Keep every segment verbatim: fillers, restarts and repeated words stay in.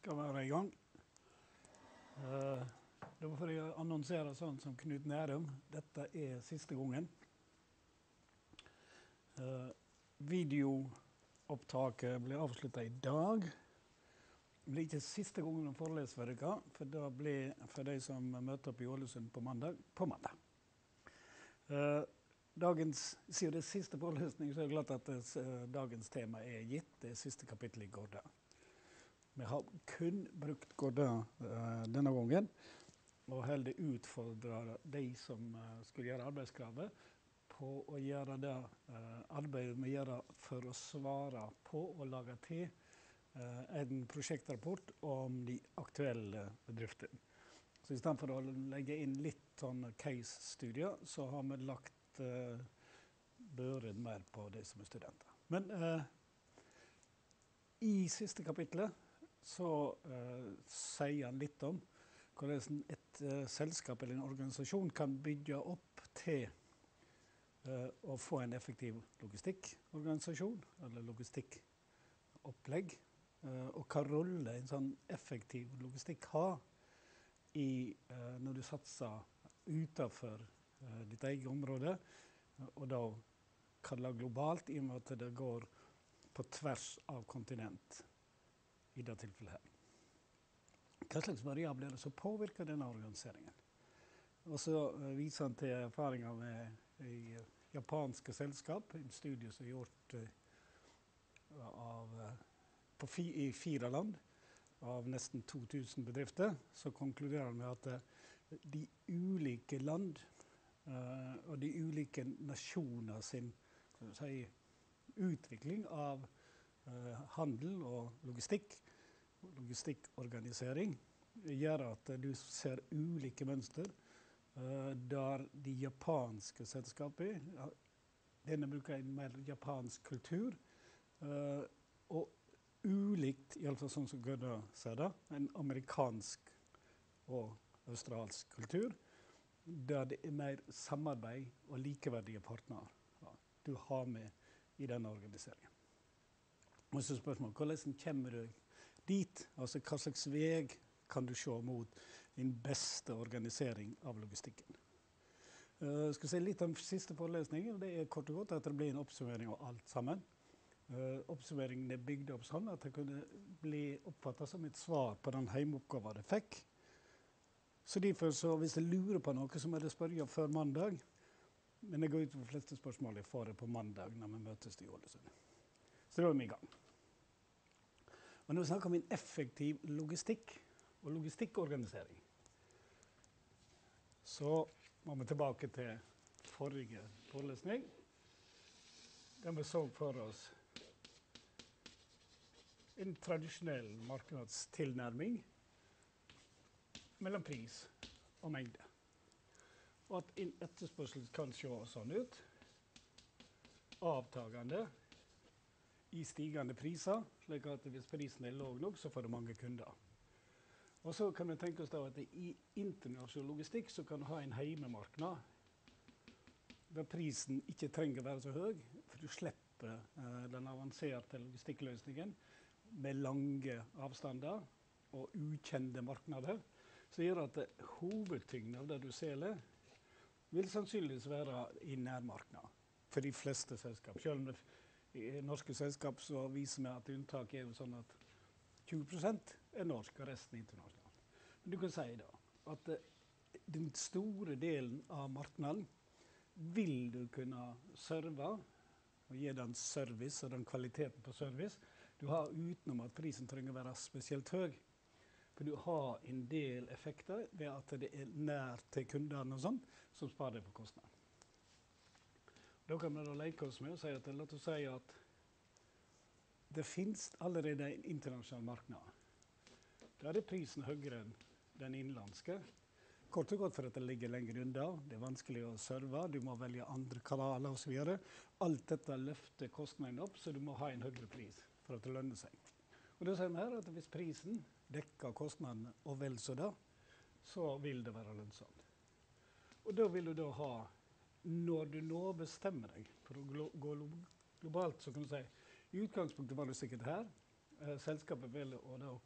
skal være i gang. Uh, da får jeg annonsere sånn som Knut Nærum. Dette er siste gangen. Uh, videoopptaket ble avsluttet i dag. Det blir ikke siste gangen om forelesning for dere, for det blir for de som møter opp i Ålesund på mandag, på mandag. Uh, dagens, siden det er siste forelesning, så er jeg glad at det, uh, dagens tema er gitt. Det er siste kapittel i Gorda. Vi har kun brukt Gorda uh, denne gangen, og heller utfordrer de som uh, skulle gjøre arbeidskravet på å gjøre det uh, arbeidet vi gjør for å svare på og lage til uh, en prosjektrapport om de aktuelle bedriftene. Så i stedet for å legge inn litt sånn case-studier, så har vi lagt uh, børen mer på de som er studenter. Men uh, i siste kapitlet så uh, sier han litt om hvordan et uh, selskap eller en organisasjon kan bygge opp til uh, å få en effektiv logistikkorganisasjon, eller logistikkopplegg, uh, og hva rolle en sånn effektiv logistikk har i, uh, når du satser utenfor uh, ditt eget område, uh, og da kaller globalt, i og med at det går på tvers av kontinent. I det tilfellet her. Hva slags variabler som påvirker denne organiseringen? Og så uh, viser han til erfaringer med i uh, japanske selskap, en studie som er gjort uh, av, uh, på fi, i fire land, av nesten to tusen bedrifter, så konkluderer han med at uh, de ulike land uh, og de ulike nasjoner sin si, utvikling av Uh, handel og logistikk, logistikkorganisering, gjør at uh, du ser ulike mønster, uh, der de japanske selskaper, ja, denne bruker en mer japansk kultur, uh, og ulikt, i alle fall sånn som Gorda sier det, en amerikansk og australsk kultur, der det er mer samarbeid og likeverdige partner ja, du har med i denne organiseringen. Og så spørsmål, hvordan kommer du dit? Altså, hva slags vei kan du se mot din beste organisering av logistikken? Uh, jeg skal si litt om siste forelesning. Det er kort og godt at det blir en oppsummering av alt sammen. Uh, oppsummeringen er bygd opp sånn at det kunne bli oppfattet som et svar på den heimeoppgaven det fikk. Så derfor, så hvis jeg lurer på noe, så må jeg spørre før mandag. Men jeg går ut på de fleste spørsmål jeg får på mandag når vi møtes i Ålesund. Så da er vi i gang. Og når vi snakker om en effektiv logistikk og logistikkorganisering, så må vi tilbake til forrige forelesning, der vi så for oss en tradisjonell markedstilnærming mellom pris og mengde. Og at en etterspørsel kan se sånn ut, avtagende, i stigende priser, slik at hvis prisen er lav nok, så får du mange kunder. Og så kan vi tenke oss da at i internasjonal logistikk så kan du ha en heimemarknad, der prisen ikke trenger å være så høy, for du slipper uh, den avanserte logistikkløsningen med lange avstander og ukjente marknader, så gjør at hovedtyngden av det du selger vil sannsynligvis være i nærmarknad for de fleste selskap. Selv om det i norske selskap så viser vi at unntaket er jo sånn at tjue prosent er norsk og resten internasjonalt. Men du kan si da at uh, den store delen av marknaden vil du kunne serve og gi den service og den kvaliteten på service du har utenom at prisen trenger å være spesielt høy. For du har en del effekter ved at det er nær til kundene og sånt som sparer deg på kostnaden. Da kan vi da leke oss med og si at, la oss si at det finnes allerede en internasjonal marknad. Der er prisen høyere enn den innenlandske. Kort og godt for at det ligger lenger unna. Det er vanskelig å serve, du må velge andre kanaler og så videre. Alt dette løfter kostnaden opp, så du må ha en høyere pris for at det lønner seg. Og da sier vi her at hvis prisen dekker kostnadene og vel så da, så vil det være lønnsomt. Og da vil du da ha når du nå bestemmer deg for å glo gå globalt, så kan du si, i utgangspunktet var det sikkert her. Eh, selskapet vil å da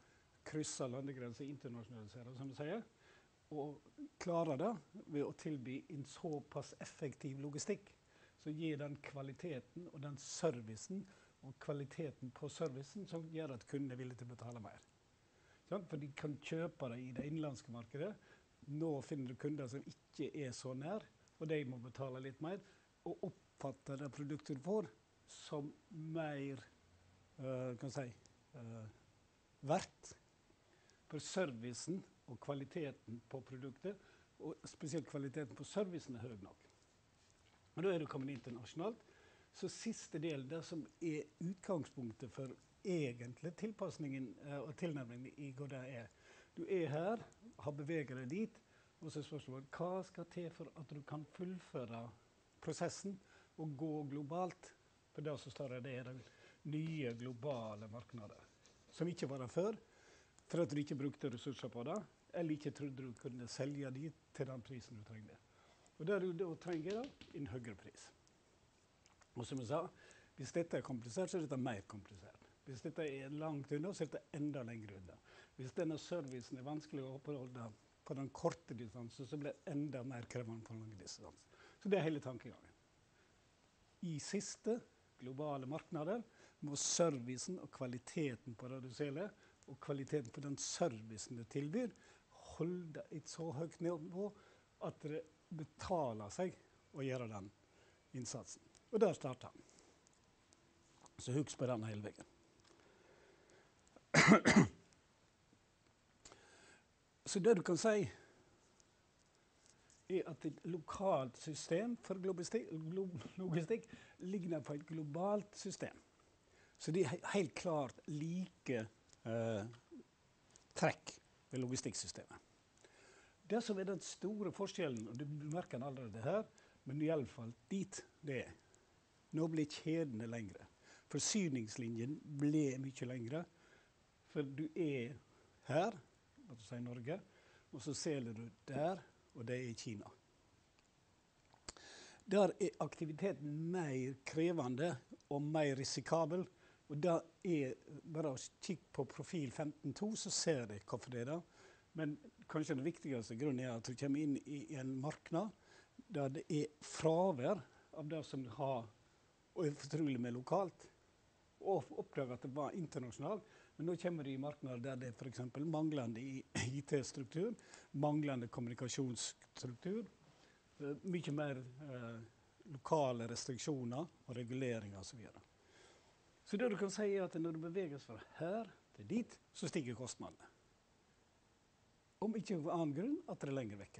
krysser landegrenser, internasjonaliserer, som du sier, og klarer det ved å tilby en såpass effektiv logistikk, så gir den kvaliteten og den servicen, og kvaliteten på servicen, som gjør at kundene er villige til å betale mer. For de kan kjøpe det i det innenlandske markedet. Nå finner du kunder som ikke er så nær, og de må betale litt mer, og oppfatte det produktet du får som mer, uh, kan jeg si, uh, verdt for servicen og kvaliteten på produktet, og spesielt kvaliteten på servicen er høy nok. Og da er du kommet internasjonalt. Så siste del, det som er utgangspunktet for egentlig tilpasningen uh, og tilnærmingen i hva det er. Du er her, har beveget deg dit, og så er spørsmålet, hva skal til for at du kan fullføre prosessen og gå globalt? For det så står det, det er de nye globale markeder, som ikke var der før, for at du ikke brukte ressurser på det, eller ikke trodde du kunne selge de til den prisen du trengte. Og det du da trenger da, en høyere pris. Og som jeg sa, hvis dette er komplisert, så er dette mer komplisert. Hvis dette er langt unna, så er dette enda lenger unna. Hvis denne servicen er vanskelig å oppholde på den korte distansen, så blir det enda mer krevende på lange distanser. Så det er hele tankegangen. I siste globale markeder må servicen og kvaliteten på det du selger, og kvaliteten på den servicen du tilbyr, holde et så høyt nivå at det betaler seg å gjøre den innsatsen. Og der starter han. Så husk på den hele veien. Så det du kan si er at et lokalt system for logistikk, logistikk ligner på et globalt system. Så det er helt klart like eh, trekk ved logistikksystemet. Det som er den store forskjellen, og du merker allerede her, men i alle fall dit det er. Nå blir kjedene lengre. Forsyningslinjen ble mye lengre, for du er her, la oss si Norge, og så selger du der, og det er i Kina. Der er aktiviteten mer krevende og mer risikabel, og da er bare å kikke på profil femten to, så ser jeg hvorfor det er det. Men kanskje den viktigste grunnen er at du kommer inn i en marked der det er fravær av det som du har og er fortrolig med lokalt, og oppdager at det var internasjonalt. Men nå kommer du i markeder der det er for eksempel manglende I T-struktur, manglende kommunikasjonsstruktur, mye mer eh, lokale restriksjoner og reguleringer og så videre. Så det du kan si er at når du beveger fra her til dit, så stiger kostnadene. Om ikke av annen grunn at det er lenger vekke.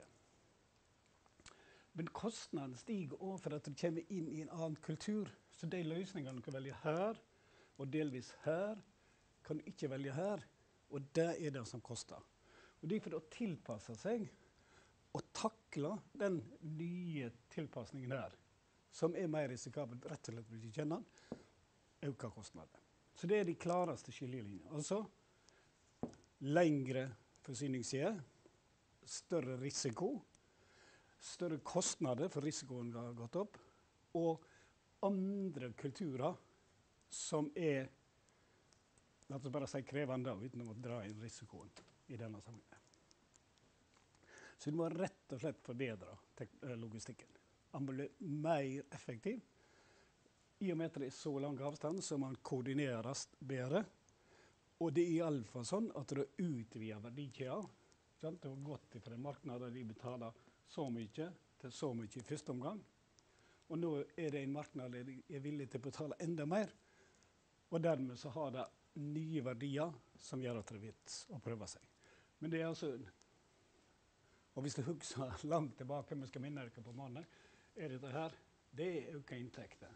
Men kostnaden stiger også for at du kommer inn i en annen kultur. Så de løsningene du kan velge her, og delvis her, kan du ikke velge her, og det er det som koster. Og det er for å tilpasse seg og takle den nye tilpasningen her, som er mer risikabelt, rett og slett hvis du kjenner den, øker kostnader. Så det er de klareste skillelinjene. Altså, lengre forsyningsside, større risiko, større kostnader for risikoen har gått opp, og andre kulturer som er, la oss bare si krevende, uten å dra inn risikoen i denne sammenhengen. Så du må rett og slett forbedre logistikken. Den blir mer effektiv. I og med at det er så lang avstand, så man koordineres bedre. Og det er i alle fall sånn at det utvider verdikjeden. Det har gått fra en marked der de betaler så mye til så mye i første omgang. Og nå er det en marked der de er villige til å betale enda mer. Og dermed så har det nye verdier som gjør at det er vits å prøve seg. Men det er altså, og hvis du husker langt tilbake, vi skal minne dere på mandag, er dette her, det er økte inntekter.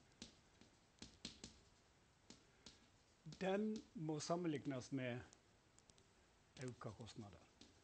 Den må sammenlignes med økte kostnader.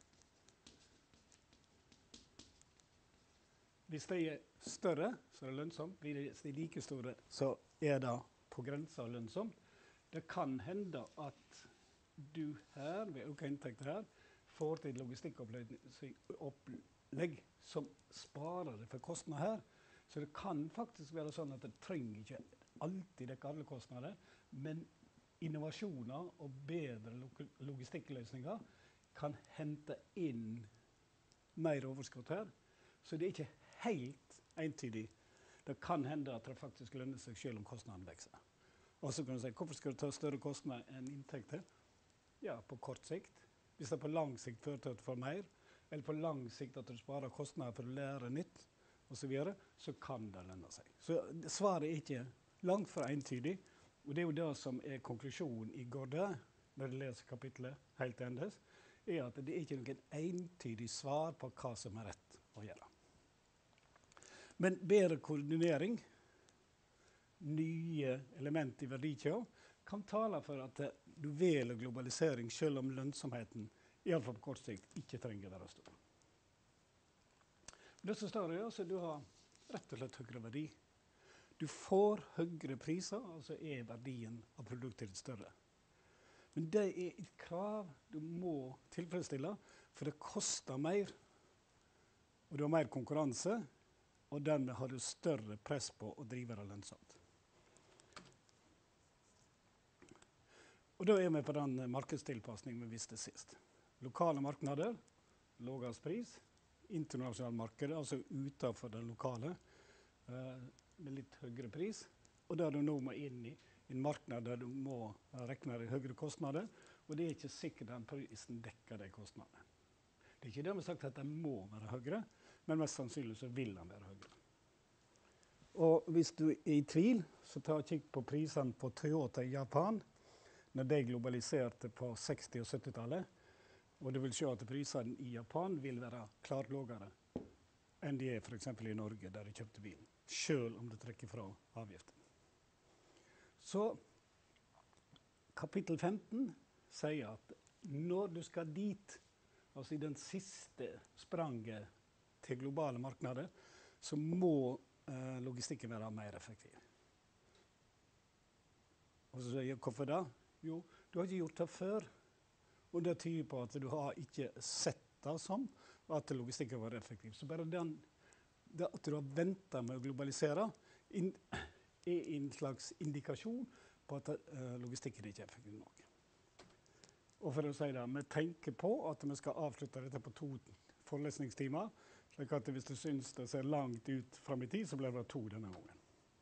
Hvis de er større, så er det lønnsomt. Hvis de er like store, så er det på grensen av lønnsomt. Det kan hende at du her, ved økte inntekter her, får til et logistikkopplegg som sparer det for kostnader her. Så det kan faktisk være sånn at det trenger ikke alltid dekke alle kostnader, men innovasjoner og bedre log logistikkløsninger kan hente inn mer overskudd her. Så det er ikke helt entydig. Det kan hende at det faktisk lønner seg selv om kostnaden vekser. Og så kan du si, hvorfor skal du ta større kostnader enn inntekter? Ja, på kort sikt. Hvis det på lang sikt fører til at du får mer, eller på lang sikt at du sparer kostnader for å lære nytt, og så videre, så kan det lønne seg. Så svaret er ikke langt fra entydig, og det er jo det som er konklusjonen i Godde, når du leser kapitlet helt endes, er at det er ikke noen entydig svar på hva som er rett å gjøre. Men bedre koordinering, nye elementer i verdikjeden, kan tale for at du velger globalisering selv om lønnsomheten, i alle fall på kort sikt, ikke trenger å være stor. Det som står er altså at du har rett og slett høyere verdi. Du får høyere priser, altså er verdien av produktet ditt større. Men det er et krav du må tilfredsstille, for det koster mer, og du har mer konkurranse, og dermed har du større press på å drive det lønnsomt. Og da er vi på den markedstilpasningen vi visste sist. Lokale marknader, lavest pris, internasjonale markeder, altså utenfor den lokale, eh, med litt høyere pris, og der du nå må inn i en marknad der du må regne deg høyere kostnader, og det er ikke sikkert den prisen dekker de kostnadene. Det er ikke det vi har sagt at den må være høyere, men mest sannsynlig så vil den være høyere. Og hvis du er i tvil, så ta og kikk på prisene på Toyota i Japan, når de globaliserte på seksti- og syttitallet, og du vil se at prisene i Japan vil være klart lavere enn de er for eksempel i Norge, der de kjøpte bilen, selv om det trekker fra avgiften. Så kapittel femten sier at når du skal dit, altså i den siste spranget til globale marknader, så må eh, logistikken være mer effektiv. Og så sier jeg, hvorfor da? Jo, du har ikke gjort det før, og det tyder på at du har ikke sett det som at logistikken var effektiv. Så bare den, det at du har ventet med å globalisere, in, er en slags indikasjon på at uh, logistikken ikke er effektiv nok. Og for å si det, vi tenker på at vi skal avslutte dette på to forelesningstimer, slik at hvis du synes det ser langt ut frem i tid, så blir det to denne gangen.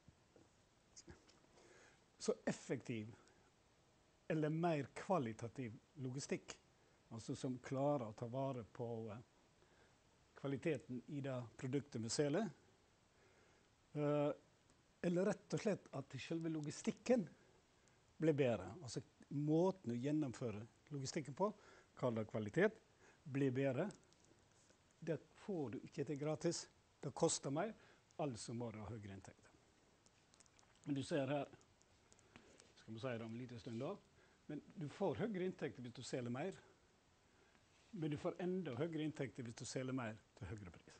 Så effektiv eller mer kvalitativ logistikk, altså som klarer å ta vare på uh, kvaliteten i det produktet vi selger, uh, eller rett og slett at selve logistikken blir bedre. Altså måten å gjennomføre logistikken på, kaller kvalitet, blir bedre. Det får du ikke til gratis. Det koster mer, altså må du ha høyere inntekter. Men du ser her, skal vi si det om en liten stund da, men du får høyere inntekter hvis du selger mer, men du får enda høyere inntekter hvis du selger mer til høyere pris.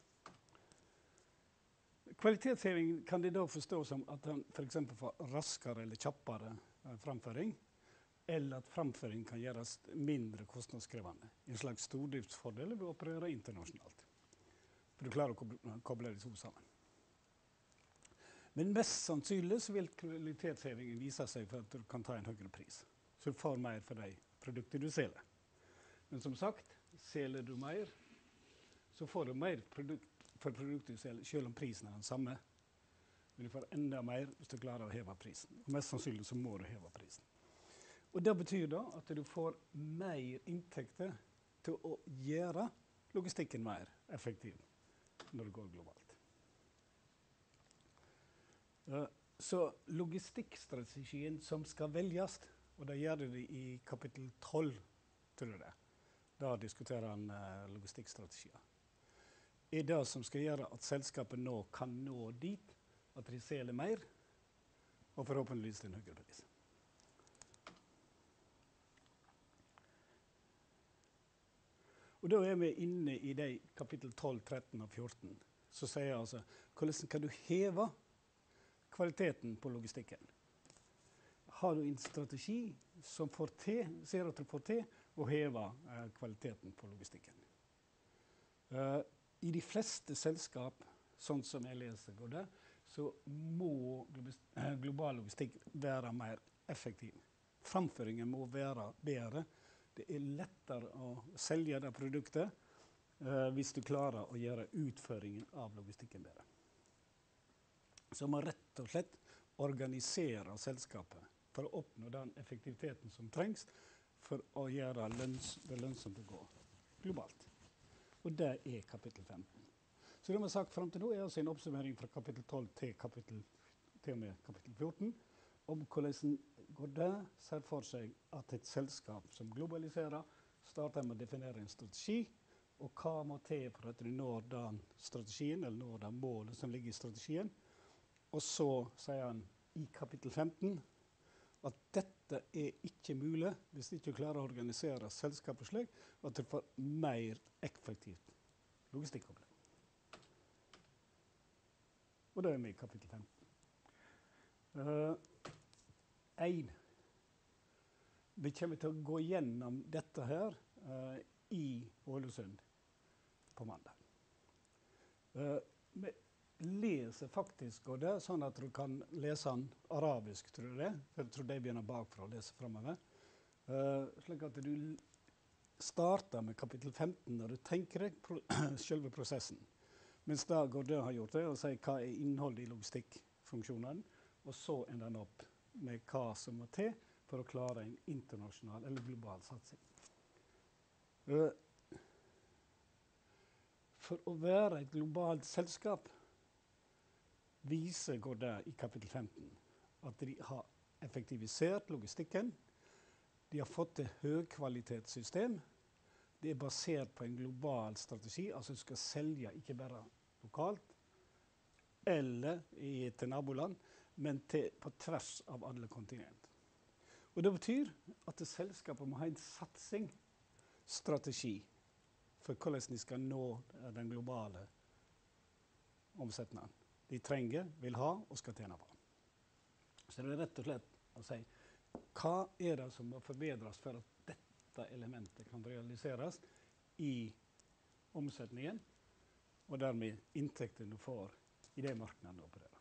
Kvalitetsheving kan de da forstå som at han for eksempel får raskere eller kjappere eh, framføring, eller at framføring kan gjøres mindre kostnadskrevende. En slags stordriftsfordel ved å operere internasjonalt. For du klarer å koble, koble de to sammen. Men mest sannsynlig så vil kvalitetshevingen vise seg for at du kan ta en høyere pris. Så du får mer for de produkter du selger. Men som sagt, selger du mer, så får du mer produkt for produkter du selger, selv om prisen er den samme. Men du får enda mer hvis du klarer å heve prisen. Og mest sannsynlig så må du heve prisen. Og det betyr da at du får mer inntekter til å gjøre logistikken mer effektiv når det går globalt. Uh, så logistikkstrategien som skal velges, og det gjør det i kapittel tolv, tror jeg det. Da diskuterer han uh, logistikkstrategier. Er det som skal gjøre at selskapet nå kan nå dit, at de selger mer, og forhåpentligvis til en høyere pris. Og da er vi inne i de kapittel tolv, tretten og fjorten. Så sier jeg altså, hvordan kan du heve kvaliteten på logistikken? Har du en strategi som får til, ser at du får til, å heve eh, kvaliteten på logistikken? Uh, I de fleste selskap, sånn som jeg leser går det, så må global logistikk være mer effektiv. framføringen må være bedre. Det er lettere å selge det produktet eh, hvis du klarer å gjøre utføringen av logistikken bedre. Så man rett og slett organiserer selskapet for å oppnå den effektiviteten som trengs for å gjøre lønns, det lønnsomt å gå globalt. Og det er kapittel femten. Så det vi har sagt frem til nå er altså en oppsummering fra kapittel tolv til, kapittel, til og med kapittel fjorten om hvordan går det ser for seg at et selskap som globaliserer starter med å definere en strategi, og hva må til for at du når den strategien, eller når det målet som ligger i strategien. Og så sier han i kapittel femten at dette er ikke mulig hvis du ikke klarer å organisere selskapet slik at du får mer effektivt logistikkopplegg. Og det er med i kapittel femten. Uh, en. Vi kommer til å gå gjennom dette her uh, i Ålesund på mandag. Uh, vi leser faktisk og det, sånn at du kan lese den arabisk, tror jeg det. Jeg tror de begynner bakfra å lese fremover. Uh, slik at du starter med kapittel femten når du tenker deg pro selve prosessen. Mens da går det har gjort det, og sier hva er innholdet i logistikkfunksjonen, og så ender den opp med hva som må til for å klare en internasjonal eller global satsing. Uh, for å være et globalt selskap viser går det i kapittel femten at de har effektivisert logistikken, de har fått et høykvalitetssystem, det er basert på en global strategi, altså du skal selge ikke bare lokalt eller i, til naboland, men til, på tvers av alle kontinent. Og det betyr at det selskapet må ha en satsingsstrategi for hvordan de skal nå den globale omsetningen. De trenger, vil ha og skal tjene på. Så det er rett og slett å si, hva er det som må forbedres for at dette elementet kan realiseres i omsetningen, og dermed inntekten du får i det markedet du opererer.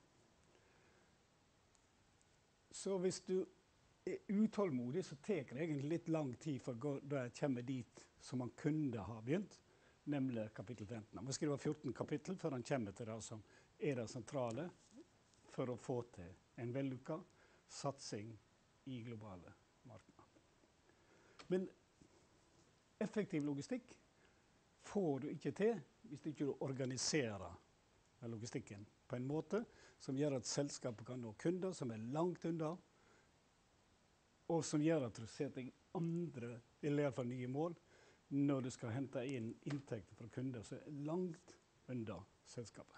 Så hvis du er utålmodig, så tar det egentlig litt lang tid for da jeg kommer dit som man kunne ha begynt, nemlig kapittel femten. Man skriver fjorten kapittel før han kommer til det som er det sentrale for å få til en vellykket satsing i globale markeder. Men effektiv logistikk får du ikke til hvis du ikke organiserer logistikken på en måte som gjør at selskapet kan nå kunder som er langt unna, og som gjør at du setter andre, eller i hvert fall nye mål, når du skal hente inn inntekter fra kunder som er langt unna selskapet.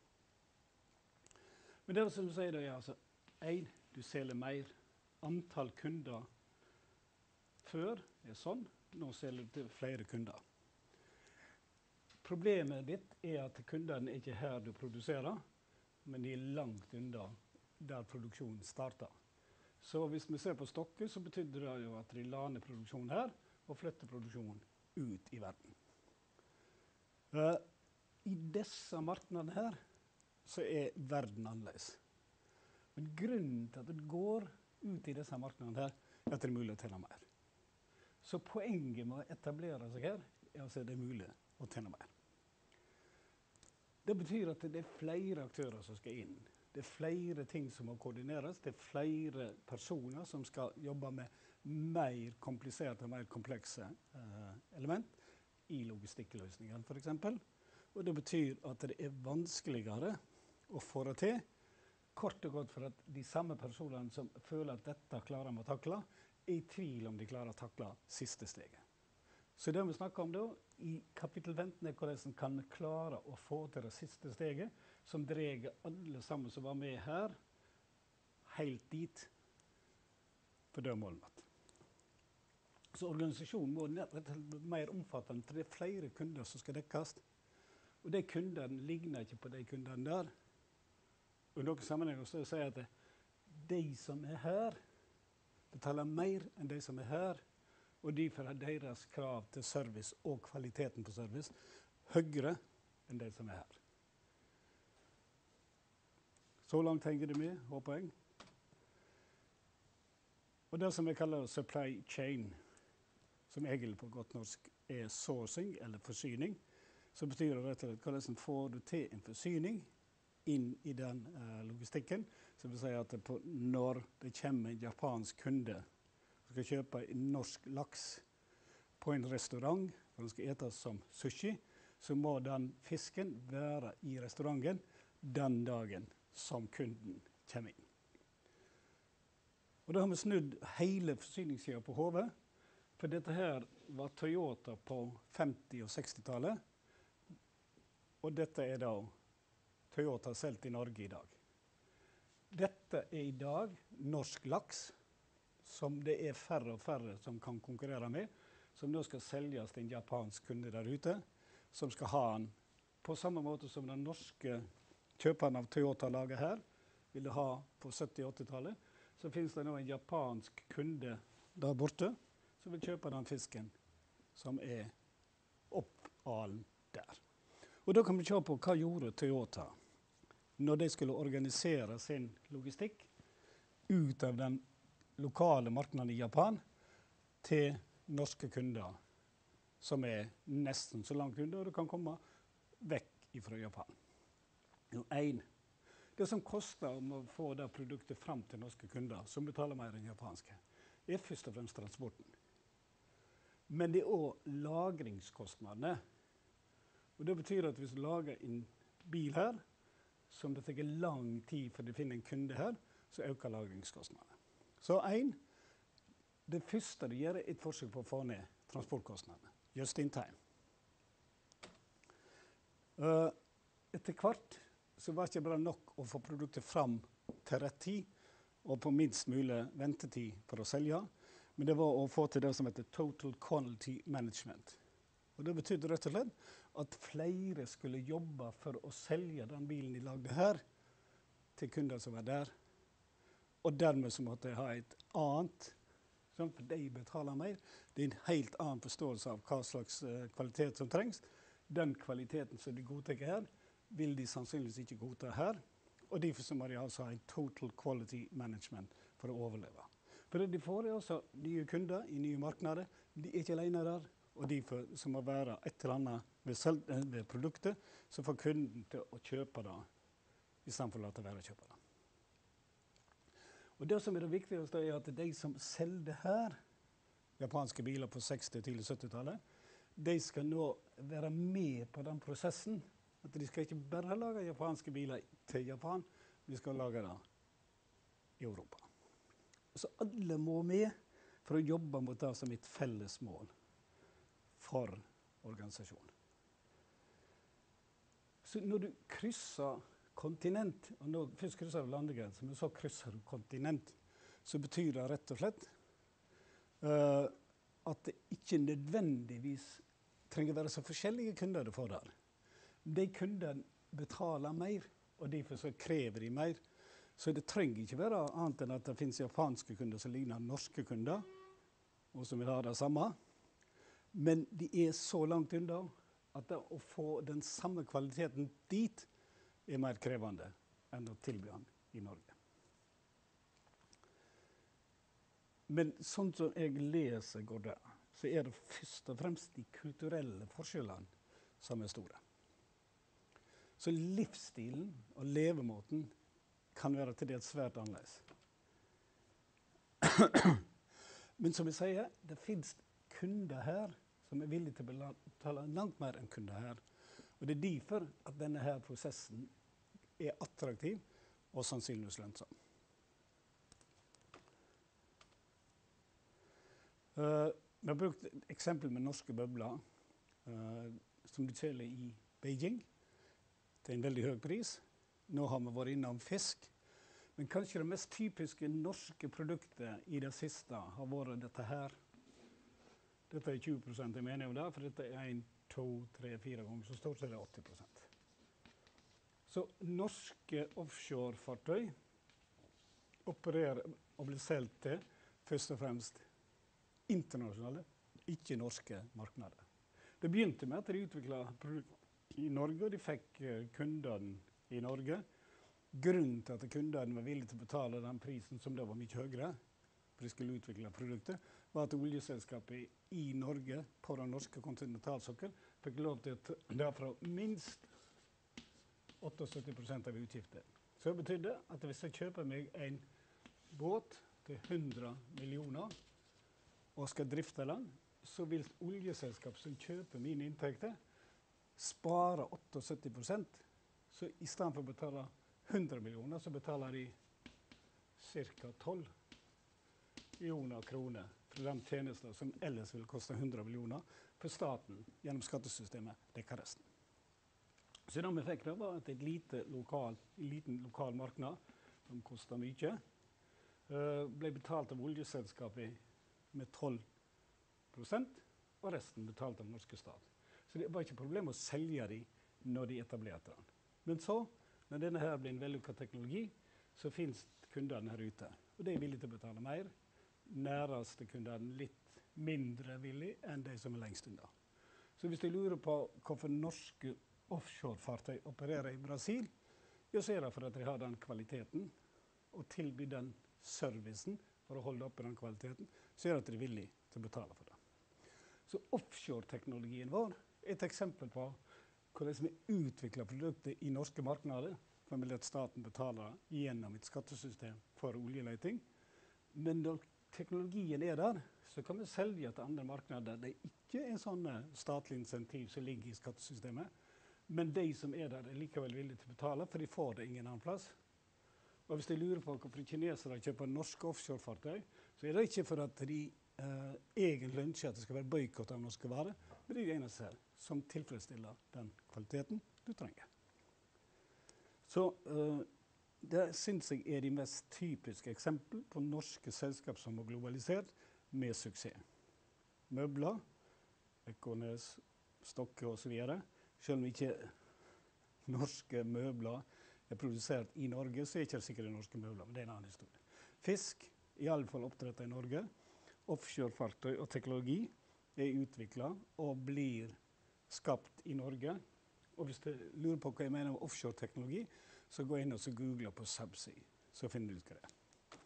Men det som du sier, det er altså en, du selger mer. Antall kunder før er sånn, nå selger du til flere kunder. Problemet ditt er at kundene er ikke her du produserer, men de er langt unna der produksjonen starter. Så hvis vi ser på Stokke, så betyder det jo at de la ned produksjonen her, og flytter produksjonen ut i verden. Uh, I disse markedene her, så er verden annerledes. Men grunnen til at det går ut i disse markedene her, er at det er mulig å tjene mer. Så poenget med å etablere seg her, er at det er mulig å tjene mer. Det betyr at det er flere aktører som skal inn. Det er flere ting som må koordineres. Det er flere personer som skal jobbe med mer kompliserte og mer komplekse eh, element i logistikkløsningen, for eksempel. Og det betyr at det er vanskeligere å få det til, kort og godt for at de samme personene som føler at dette klarer de å takle, er i tvil om de klarer å takle siste steget. Så det vi snakker om da, i kapittel femten er hvordan kan vi klare å få til det siste steget, som dreier alle sammen som var med her, helt dit, for det er målet. Så organisasjonen må rett og slett mer omfattende, for det er flere kunder som skal dekkes. Og de kundene ligner ikke på de kundene der. Og i noen sammenhenger så sier jeg at de som er her, betaler mer enn de som er her, og derfor er deres krav til service og kvaliteten på service høyere enn de som er her. Så langt henger det med, håper jeg. Og det som vi kaller supply chain, som egentlig på godt norsk er sourcing eller forsyning, så betyr det rett og slett hvordan får du til en forsyning inn i den uh, logistikken. Så vil si at det på, når det kommer en japansk kunde som skal kjøpe en norsk laks på en restaurant, for den skal etes som sushi, så må den fisken være i restauranten den dagen som kunden kommer inn. Og da har vi snudd hele forsyningssiden på hodet, for dette her var Toyota på femti- og seksti-tallet, og dette er da Toyota selv i Norge i dag. Dette er i dag norsk laks, som det er færre og færre som kan konkurrere med, som nå skal selges til en japansk kunde der ute, som skal ha den på samme måte som den norske kjøperen av Toyota-laget her ville ha på sytti- og åtti-tallet. Så finnes det nå en japansk kunde der borte som vil kjøpe den fisken som er oppalen der. Og da kan vi se på hva gjorde Toyota når de skulle organisere sin logistikk ut av den lokale marknaden i Japan til norske kunder som er nesten så langt unna, og du kan komme vekk fra Japan. No, en, det som koster om å få det produktet frem til norske kunder, som betaler mer enn japanske, er først og fremst transporten. Men det er også lagringskostnadene. Og det betyr at hvis du lager en bil her, som det tar lang tid for å finne en kunde her, så øker lagringskostnadene. Så en, det første du gjør er et forsøk på å få ned transportkostnadene. Just in time. Uh, etter hvert så var det ikke bare nok å få produktet fram til rett tid og på minst mulig ventetid for å selge, men det var å få til det som heter Total Quality Management. Og det betydde rett og slett at flere skulle jobbe for å selge den bilen de lagde her til kunder som var der. Og dermed så måtte jeg ha et annet, sånn for de betaler mer. Det er en helt annen forståelse av hva slags uh, kvalitet som trengs. Den kvaliteten som de godtar her, vil de sannsynligvis ikke godta her. Og derfor så må de altså ha en total quality management for å overleve. For de får også nye kunder i nye markeder. De er ikke alene der. Og derfor så må være et eller annet ved, selv, ved produktet som får kunden til å kjøpe det, i stedet for å la det være å kjøpe det. Og det som er det viktigste er at de som selger her, japanske biler på seksti- til sytti-tallet, de skal nå være med på den prosessen. At de skal ikke bare lage japanske biler til Japan, de skal lage det i Europa. Så alle må med for å jobbe mot det som et felles mål for organisasjonen. Så når du krysser kontinent, og når du først krysser du landegrenser, men så krysser du kontinent, så betyr det rett og slett uh, at det ikke nødvendigvis trenger være så forskjellige kunder du får der. De kundene betaler mer, og derfor så krever de mer. Så det trenger ikke være annet enn at det finnes japanske kunder som ligner norske kunder, og som vil ha det samme. Men de er så langt unna at det å få den samme kvaliteten dit er mer krevende enn å tilby den i Norge. Men sånn som jeg leser går det, så er det først og fremst de kulturelle forskjellene som er store. Så livsstilen og levemåten kan være til dels svært annerledes. Men som jeg sier, det finnes kunder her som er villige til å betale langt mer enn kunder her. Og det er derfor at denne her prosessen er attraktiv og sannsynligvis lønnsom. Uh, vi har brukt et eksempel med norske bøbler, uh, som de selger i Beijing. Det er en veldig høy pris. Nå har vi vært innom fisk. Men kanskje det mest typiske norske produktet i det siste har vært dette her. Dette er tjue prosent jeg mener om det, for dette er en, to, tre, fire ganger så stort, så er det åtti prosent. Så norske offshore-fartøy opererer og blir solgt til først og fremst internasjonale, ikke norske markeder. Det begynte med at de utviklet produkter i Norge, og de fikk kundene i Norge. Grunnen til at kundene var villige til å betale den prisen som da var mye høyere, for de skulle utvikle produkter, var at oljeselskapet i Norge, på den norske kontinentalsokkel, fikk lov til å ta fra minst syttiåtte prosent av utgifter. Så det betydde at hvis jeg kjøper meg en båt til hundre millioner og skal drifte den, så vil oljeselskap som kjøper mine inntekter spare syttiåtte prosent. Så i stedet for å betale hundre millioner, så betaler de ca. tolv millioner kroner for de tjenester som ellers vil koste hundre millioner, for staten gjennom skattesystemet dekker resten. Så det vi fikk da var at et lite lokal, en liten lokal marknad, som kostet mye, ble betalt av oljeselskapet med tolv prosent, og resten betalt av den norske stat. Så det var ikke problem å selge dem når de etablerte den. Men så, når denne her blir en vellykket teknologi, så finnes kundene her ute. Og de er villige til å betale mer. Næreste kundene litt mindre villige enn de som er lengst unna. Så hvis de lurer på hvorfor norske offshorefartøy opererer i Brasil, ja, så er det for at de har den kvaliteten, og tilbyr den servicen for å holde oppe den kvaliteten, så er det at de er villige til å betale for det. Så offshore-teknologien vår er et eksempel på hvordan vi utvikler produkter i norske markeder, for å at staten betaler gjennom et skattesystem for oljeleting. Men når teknologien er der, så kan vi selge til andre markeder. Det er ikke en sånn statlig insentiv som ligger i skattesystemet, men de som er der er likevel villige til å betale, for de får det ingen annen plass. Og hvis de lurer på hvorfor kinesere kjøper norske offshorefartøy, så er det ikke for at de eh, egentlig ønsker at det skal være boikott av norske varer, men det er det eneste her som tilfredsstiller den kvaliteten du trenger. Så eh, det synes jeg er de mest typiske eksempler på norske selskap som er globalisert med suksess. Møbler, Ekornes, Stokke og så videre. Selv om ikke norske møbler er produsert i Norge, så er det ikke sikkert det norske møbler, men det er en annen historie. Fisk, i alle fall oppdrettet i Norge. Offshorefartøy og teknologi er utviklet og blir skapt i Norge. Og hvis du lurer på hva jeg mener om offshore-teknologi, så gå inn og så google på Subsea, så finner du ut hva det er.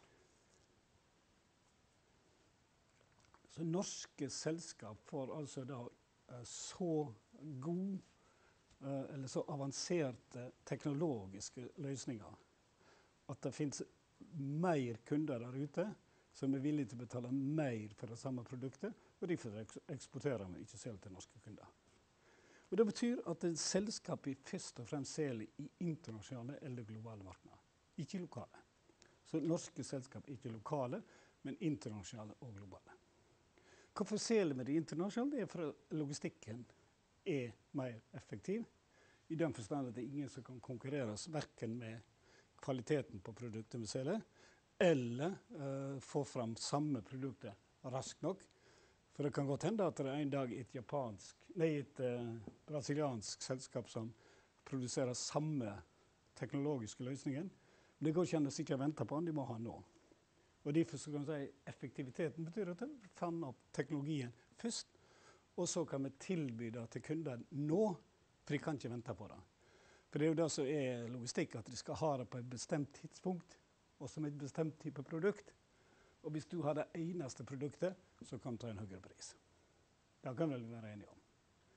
Så norske selskap får altså da uh, så god Uh, eller så avanserte teknologiske løsninger at det finnes mer kunder der ute som er villige til å betale mer for det samme produktet, og derfor eksporterer vi ikke selv til norske kunder. Og det betyr at et selskap er først og fremst selger i internasjonale eller globale markeder, ikke lokale. Så norske selskap er ikke lokale, men internasjonale og globale. Hvorfor selger vi det internasjonalt? Det er for at logistikken er mer effektiv, i den forstand at det er ingen som kan konkurreres hverken med kvaliteten på produktet vi selger, eller uh, få fram samme produkter raskt nok. For det kan godt hende at det er en dag et japansk, nei, et uh, brasiliansk selskap som produserer samme teknologiske løsningen, men det går ikke an å sitte og vente på den, de må ha nå. Og derfor så kan vi si effektiviteten betyr at vi fanner opp teknologien først, og så kan vi tilby det til kunder nå, for de kan ikke vente på det. For det er jo det som er logistikk, at de skal ha det på et bestemt tidspunkt, og som et bestemt type produkt. Og hvis du har det eneste produktet, så kan du ta en høyere pris. Det kan vi vel være enige om.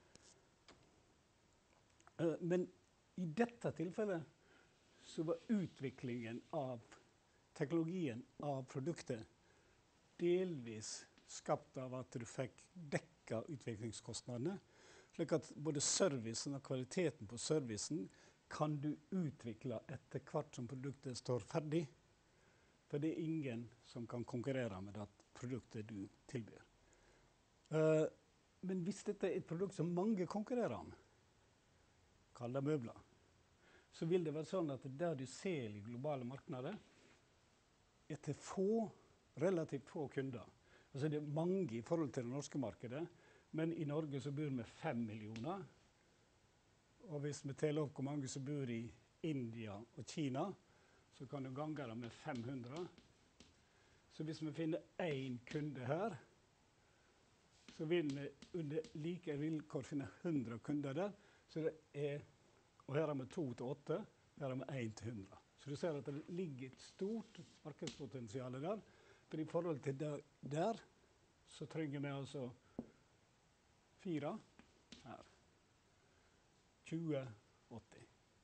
Uh, men i dette tilfellet, så var utviklingen av teknologien av produktet delvis skapt av at du fikk dekka utviklingskostnadene, slik at både servicen og kvaliteten på servicen kan du utvikle etter hvert som produktet står ferdig. For det er ingen som kan konkurrere med det produktet du tilbyr. Uh, men hvis dette er et produkt som mange konkurrerer om, kall det møbler, så vil det være sånn at det du ser i globale markeder er til få, relativt få kunder. Altså det er mange i forhold til det norske markedet, men i Norge så bor vi fem millioner. Og hvis vi teller opp hvor mange som bor i India og Kina, så kan du gange det med fem hundre. Så hvis vi finner én kunde her, så vil vi under like vilkår finne hundre kunder der. Så det er, og her har vi to til åtte, her har vi én til hundre. Så du ser at det ligger et stort markedspotensial der, For i forhold til der, der så trenger vi altså fire her. tjue åtti.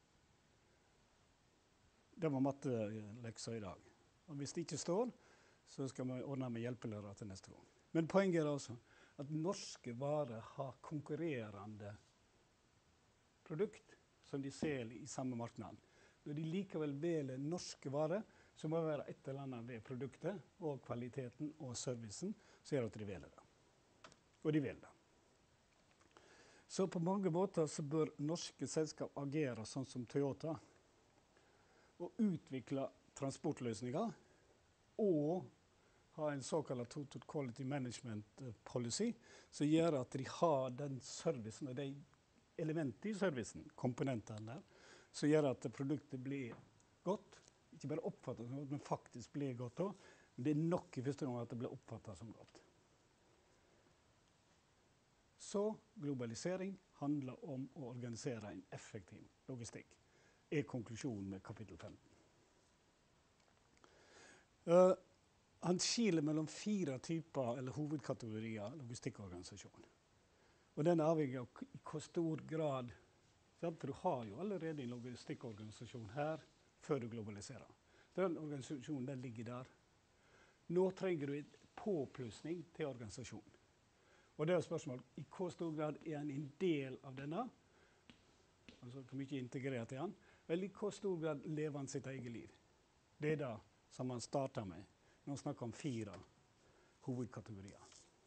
Det var matteleksa i dag. Og hvis det ikke står, så skal vi ordne med hjelpelærere til neste gang. Men poenget er altså at norske varer har konkurrerende produkt som de ser i samme marknad. Når de likevel velger norske varer, så må det være et eller annet ved produktet og kvaliteten og servicen som gjør at de velger det. Og de velger det. Så på mange måter så bør norske selskap agere sånn som Toyota og utvikle transportløsninger og ha en såkalt Total Quality Management Policy som gjør at de har den servicen og de elementene i servicen, komponentene der, som gjør at produktet blir godt. Ikke bare oppfattet som godt, men faktisk blir godt også. Men det er nok i første gang at det blir oppfattet som godt. Så globalisering handler om å organisere en effektiv logistikk, er konklusjonen med kapittel femten. Uh, han skiller mellom fire typer eller hovedkategorier logistikkorganisasjon. Og den er avhengig av i hvor stor grad, for du har jo allerede en logistikkorganisasjon her før du globaliserer. Den organisasjonen den ligger der. Nå trenger du en påplussing til organisasjonen. Og det er spørsmålet, i hvor stor grad er han en del av denne? Altså, hvor mye integrert er han? Eller i hvor stor grad lever han sitt eget liv? Det er det som han starter med når han snakker om fire hovedkategorier.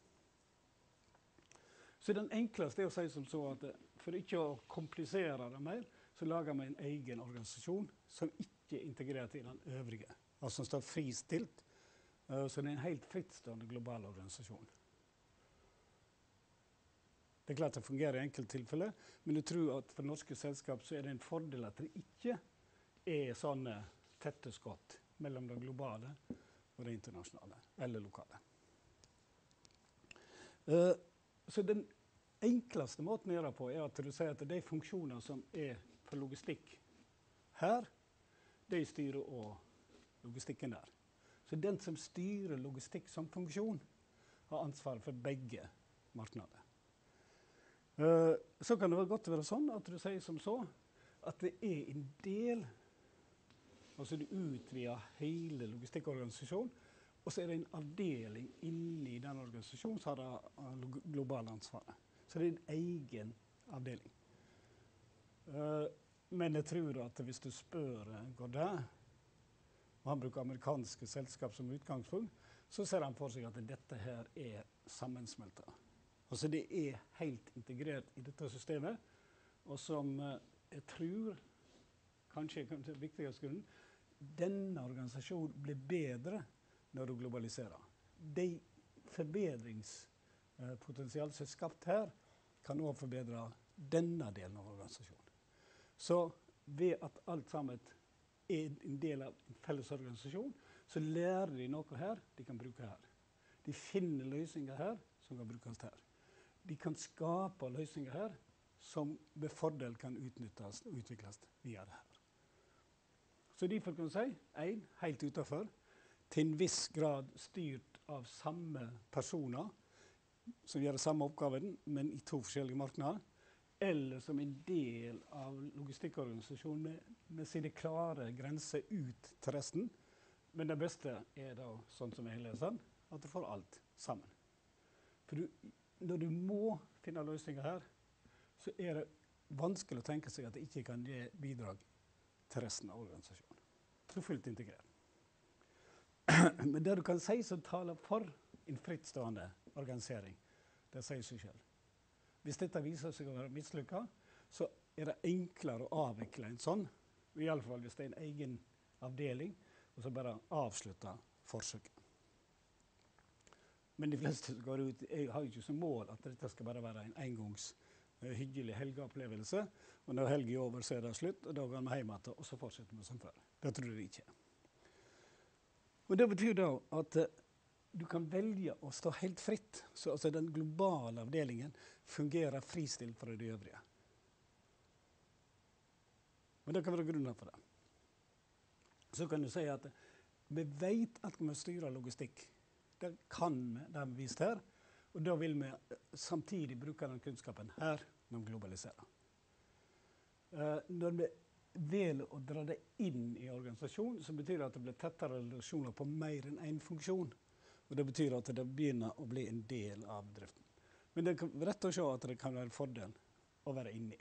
Så den enkleste er å si som så at for ikke å komplisere det mer, så lager vi en egen organisasjon som ikke er integrert i den øvrige. Altså som står fristilt, uh, så det er en helt frittstående global organisasjon. Det er klart det fungerer i enkelte tilfeller, men jeg tror at for norske selskap så er det en fordel at det ikke er sånne tette skott mellom det globale og det internasjonale, eller lokale. Uh, så den enkleste måten å gjøre på er at du sier at de funksjoner som er for logistikk her, de styrer også logistikken der. Så den som styrer logistikk som funksjon har ansvar for begge marknader. Uh, så kan det være godt å være sånn at du sier som så at det er en del, altså du utvider hele logistikkorganisasjonen, og så er det en avdeling inni den organisasjonen som har det globale ansvaret. Så det er en egen avdeling. Uh, men jeg tror at hvis du spør Goddard, og han bruker amerikanske selskap som utgangspunkt, så ser han for seg at dette her er sammensmeltet. Altså det er helt integrert i dette systemet, og som uh, jeg tror, kanskje er den viktigste grunnen, denne organisasjonen blir bedre når du globaliserer. De forbedringspotensial som er skapt her, kan også forbedre denne delen av organisasjonen. Så ved at alt sammen er en del av en felles organisasjon, så lærer de noe her de kan bruke her. De finner løsninger her som kan brukes her. De kan skape løsninger her som med fordel kan utnyttes og utvikles videre her. Så derfor kan du si, en, helt utenfor, til en viss grad styrt av samme personer, som gjør samme oppgaven, men i to forskjellige markeder, eller som en del av logistikkorganisasjonen med, med sine klare grenser ut til resten. Men det beste er da, sånn som jeg leser den, at du får alt sammen. For du, når du må finne løsninger her, så er det vanskelig å tenke seg at det ikke kan gi bidrag til resten av organisasjonen. Det er fullt integrert. Men det du kan si som taler for en frittstående organisering, det sier seg selv. Hvis dette viser seg å være mislykket, så er det enklere å avvikle en sånn, i alle fall hvis det er en egen avdeling, og så bare avslutte forsøket. Men de fleste som går ut, jeg har ikke som mål at dette skal bare være en engangs uh, hyggelig helgeopplevelse, og når helgen er over så er det slutt, og da går vi hjem igjen, og så fortsetter vi som før. Det tror jeg ikke. Og det betyr da at uh, du kan velge å stå helt fritt, så altså den globale avdelingen fungerer fristilt fra de øvrige. Men det kan være grunner for det. Så kan du si at vi vet at vi må styre logistikk. Det kan vi, det har vi vist her. Og da vil vi samtidig bruke den kunnskapen her når vi globaliserer. Uh, når vi velger å dra det inn i organisasjonen, så betyr det at det blir tettere relasjoner på mer enn en funksjon. Og det betyr at det begynner å bli en del av driften. Men det er rett å se at det kan være en fordel å være inni.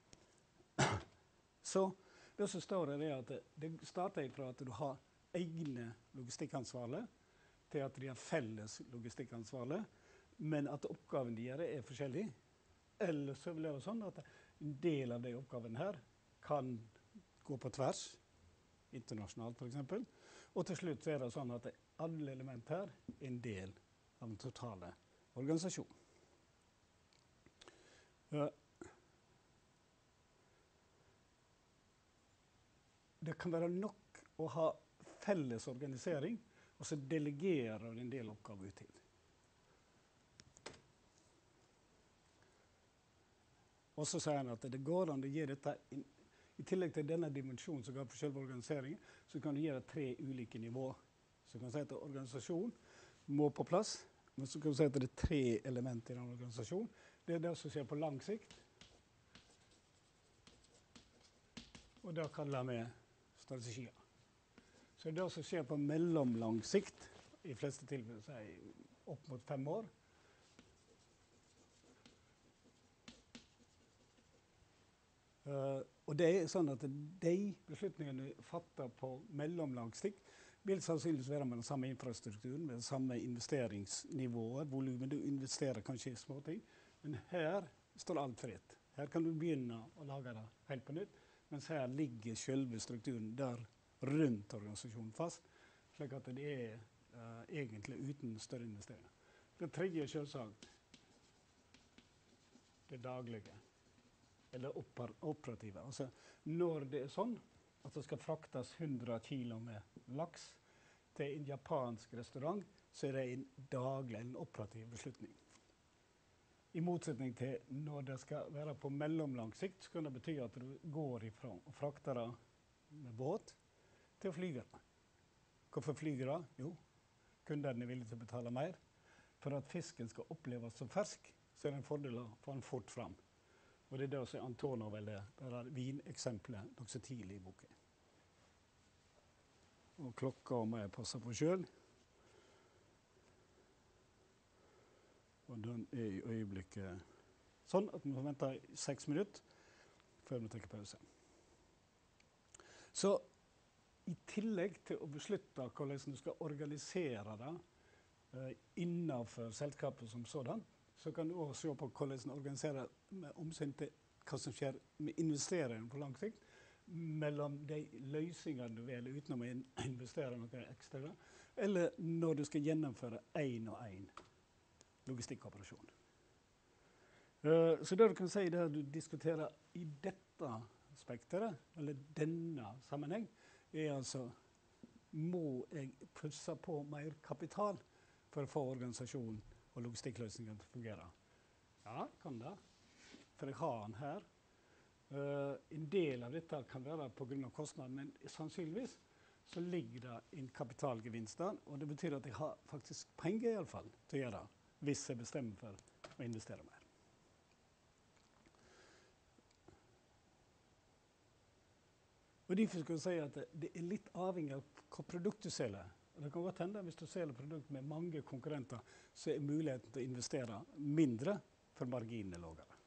Så det som står her er at det, det starter fra at du har egne logistikkansvarlige, til at de har felles logistikkansvarlige, men at oppgaven de gjør er forskjellig. Eller så vil det være sånn at en del av de oppgavene her kan gå på tvers, internasjonalt for eksempel. Og til slutt så er det sånn at alle elementer her er en del av den totale organisasjonen. Uh, det kan være nok å ha felles organisering, og så delegerer en del oppgaver ut til. Og så sier han at det går an å gi dette, in, i tillegg til denne dimensjonen som går på selve organiseringen, så kan du gjøre tre ulike nivåer. Så kan du si at organisasjon må på plass, men så kan du si at det er tre elementer i den organisasjonen. Det er det som skjer på lang sikt. Og det kaller vi strategier. Så det som skjer på mellomlang sikt, i fleste tilfeller så er opp mot fem år. Uh, og det er sånn at de beslutningene fatter på mellomlang sikt vil sannsynligvis være med den samme infrastrukturen, med det samme investeringsnivået, volumet. Du investerer kanskje i små ting, men her står alt fritt. Her kan du begynne å lage det helt på nytt, mens her ligger selve strukturen der rundt organisasjonen fast, slik at det er uh, egentlig uten større investeringer. Det tredje er selvsagt det daglige, eller oper operative. Altså, når det er sånn at det skal fraktes hundre kilo med laks til en japansk restaurant, så er det en daglig, en operativ beslutning. I motsetning til når det skal være på mellomlang sikt, så kan det bety at du går ifra og frakter det med båt til å flyge. Hvorfor flyger det? Jo, kundene er villige til å betale mer. For at fisken skal oppleves som fersk, så er det en fordel å få den fort fram. Og det er det som Antonov velger, det er vineksempelet nok så tidlig i boken. Og klokka må jeg passe på selv. Og den er i øyeblikket sånn at vi må vente seks minutter før vi trekker pause. Så i tillegg til å beslutte hvordan du skal organisere det eh, innenfor selskapet som sådan, så kan du også se på hvordan du organiserer med omsyn til hva som skjer med investeringen på lang sikt, mellom de løsningene du velger utenom å investere noe ekstra, eller når du skal gjennomføre en og en logistikkoperasjon. Uh, så det du kan si det du diskuterer i dette spekteret, eller denne sammenheng, er altså, må jeg plusse på mer kapital for å få organisasjonen og logistikkløsningen til å fungere? Ja, kan det. For jeg har den her. Uh, en del av dette kan være på grunn av kostnaden, men sannsynligvis så ligger det en kapitalgevinst der, og det betyr at jeg har faktisk penger i alle fall til å gjøre det, hvis jeg bestemmer for å investere mer. Og derfor skal jeg si at det er litt avhengig av hva produkt du selger. Og det kan godt hende hvis du selger produkt med mange konkurrenter, så er muligheten til å investere mindre, for marginen er lavere.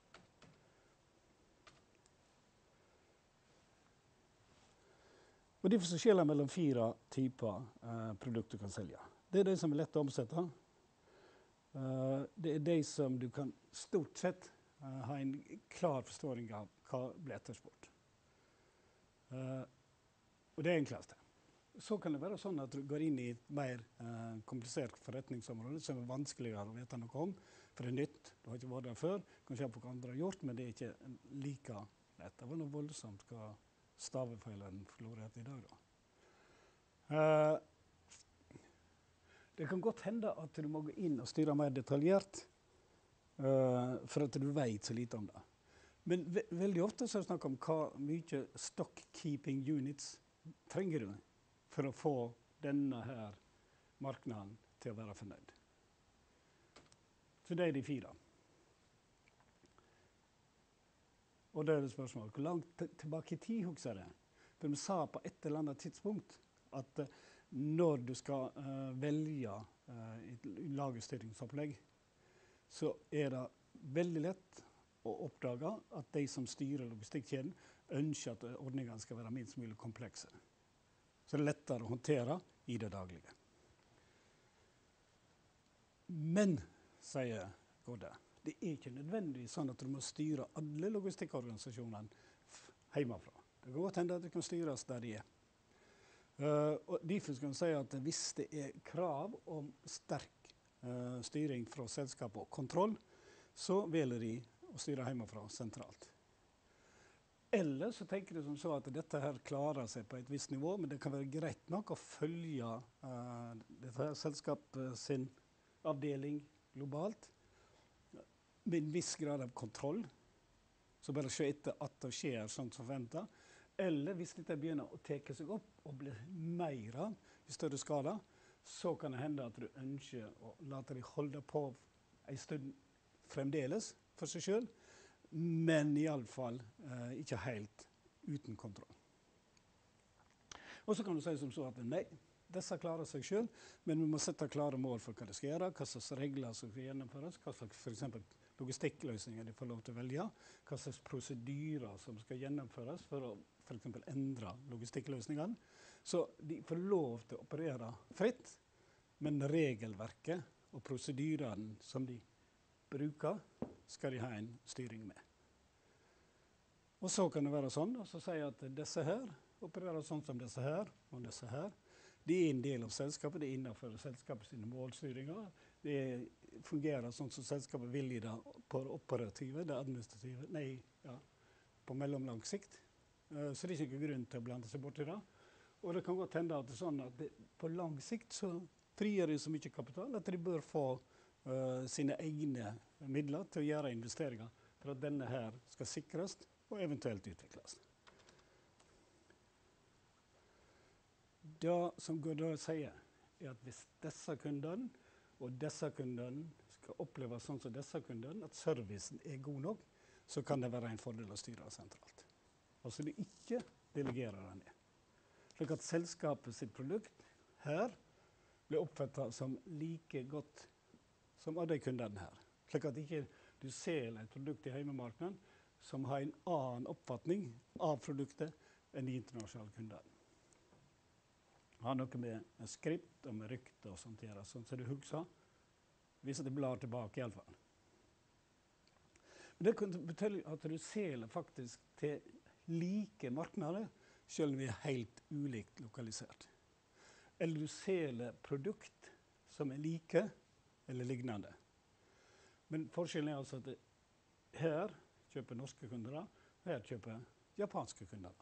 Og derfor så skiller det mellom fire typer eh, produkter du kan selge. Det er de som er lett å omsette. Uh, det er de som du kan stort sett uh, ha en klar forståring av hva blir etterspurt. Uh, og det er enklest. Så kan det være sånn at du går inn i et mer uh, komplisert forretningsområde som er vanskeligere å vite noe om, for det er nytt, du har ikke vært der før, du kan se på hva andre har gjort, men det er ikke like lett. Det var noe voldsomt hva stavefeilen florerte i dag da. Uh, Det kan godt hende at du må gå inn og styre mer detaljert, uh, for at du vet så lite om det. Men ve veldig ofte så snakker vi om hva mye stock keeping units trenger du for å få denne her marknaden til å være fornøyd. Så det er de fire. Og det er det spørsmålet. Hvor langt tilbake i tid husker det? For vi sa på et eller annet tidspunkt at uh, når du skal uh, velge uh, et lagerstyringsopplegg, så er det veldig lett å oppdage at de som styrer logistikkjeden ønsker at ordningene skal være minst mulig komplekse. Så det er lettere å håndtere i det daglige. Men, sier Godde, det er ikke nødvendigvis sånn at du må styre alle logistikkorganisasjonene hjemmefra. Det kan godt hende at det kan styres der de er. Uh, og derfor skal man si at hvis det er krav om sterk uh, styring fra selskapet og kontroll, så velger de å styre hjemmefra sentralt. Eller så tenker de som så at dette her klarer seg på et visst nivå, men det kan være greit nok å følge uh, dette her selskapet sin avdeling globalt med en viss grad av kontroll, så bare se etter at det skjer sånn som forventet. Eller hvis dette begynner å teke seg opp og bli mer i større skala, så kan det hende at du ønsker å late de holde på en stund fremdeles for seg selv, men i alle fall eh, ikke helt uten kontroll. Og så kan du si som så at nei, disse klarer seg selv, men vi må sette klare mål for hva de skal gjøre, hva slags regler som skal gjennomføres, hva slags for eksempel logistikkløsninger de får lov til å velge, hva slags prosedyrer som skal gjennomføres for å for eksempel endre logistikkløsningene. Så de får lov til å operere fritt, men regelverket og prosedyrene som de bruker, skal de ha en styring med. Og så kan det være sånn, og så sier jeg at disse her opererer sånn som disse her, og disse her. De er en del av selskapet, det er innenfor selskapet sine målstyringer. Det fungerer sånn som selskapet vil i det på det operative, det administrative, nei, ja, på mellomlang sikt. Uh, så det er ikke grunn til å blande seg bort i det. Og det kan godt hende at det er sånn at det, på lang sikt så frigjør de så mye kapital at de bør få uh, sine egne midler til å gjøre investeringer for at denne her skal sikres og eventuelt utvikles. Det som Godde sier er at hvis disse kundene og disse kundene skal oppleve sånn som disse kundene, at servicen er god nok, så kan det være en fordel å styre sentralt. Altså det ikke delegerer det ned. Slik at selskapet sitt produkt her blir oppfattet som like godt som av de kundene her. Slik at ikke du ser et produkt i heimemarkedet som har en annen oppfatning av produktet enn de internasjonale kundene. Det har noe med, med skript og med rykte og sånt gjøre, sånn som du husker, hvis det blar tilbake i alle fall. Men det kan betyde at du ser faktisk til like marknader, selv om vi er helt ulikt lokalisert. Eller du ser produkt som er like eller lignende. Men forskjellen er altså at her kjøper norske kunder, og her kjøper japanske kunder.